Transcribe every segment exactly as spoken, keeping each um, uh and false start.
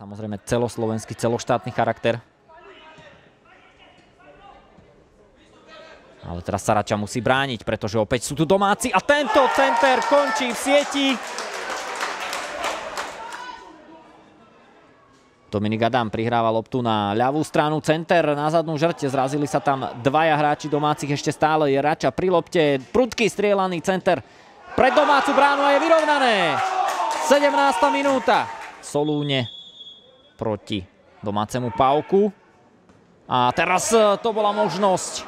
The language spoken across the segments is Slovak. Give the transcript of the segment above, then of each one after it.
samozrejme celoslovenský, celoštátny charakter. Ale teraz sa Rača musí brániť, pretože opäť sú tu domáci a tento center končí v sieti. Dominik Adam prihráva loptu na ľavú stranu, center na zadnú žrť, zrazili sa tam dvaja hráči domácich, ešte stále je Rača pri lopte, prudký strieľaný center pred domácu bránu a je vyrovnané. sedemnásta minúta. Solúne proti domácemu Pavku. A teraz to bola možnosť.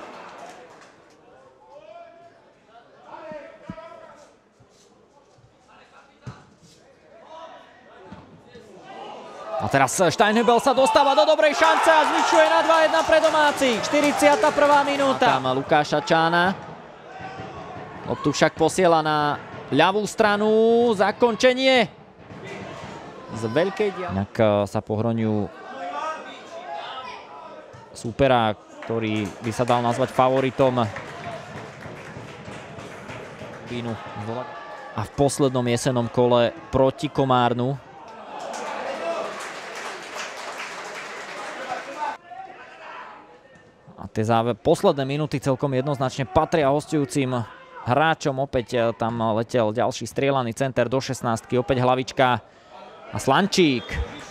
A teraz Steinhübel sa dostáva do dobrej šance a zvyšuje na dva jedna pre domácich. štyridsiata prvá minúta. Tam Lukáša Čána. Loptu však posiela na ľavú stranu. Zakončenie z veľkej diaľky. Inak sa pohroňujú súpera, ktorý by sa dal nazvať favoritom. A v poslednom jesennom kole proti Komárnu. A tie záver, posledné minúty celkom jednoznačne patria hostujúcim hráčom. Opäť tam letel ďalší strieľaný center do šestnástky. Opäť hlavička a Slančík.